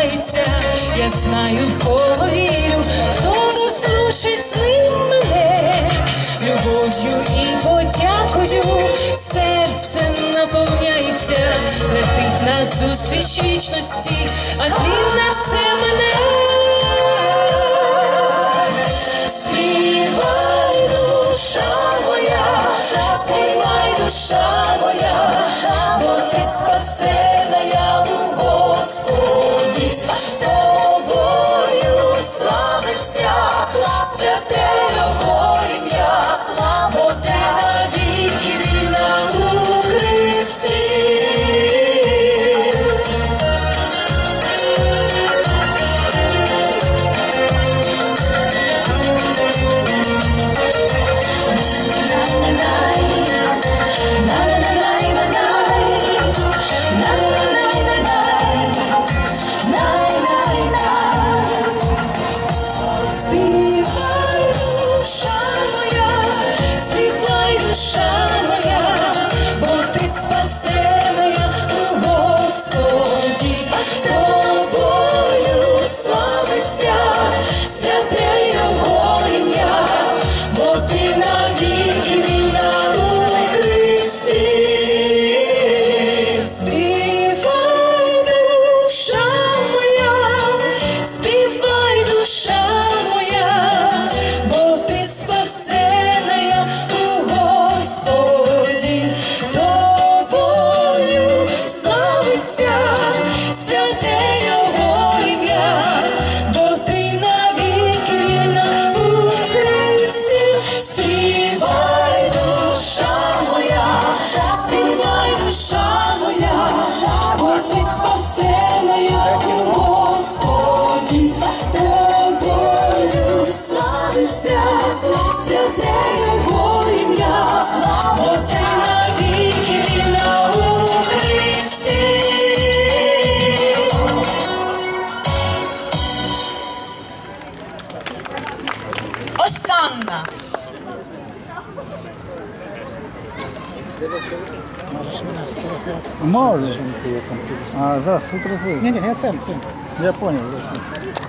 наповняється, я знаю, в кого вірю, хто розрушить з ним мене, любов'ю і подякою серце наповняється, летить назустріч вічності, а тлінне все мене. Співай, душа моя, співай, душа моя, бо ти спасена я у Господі, з тобою славиться святе Його ім'я, бо ти навіки вільна у Христі. Осанна. Може. А зараз фотографую. Ні, я сам. Я понял.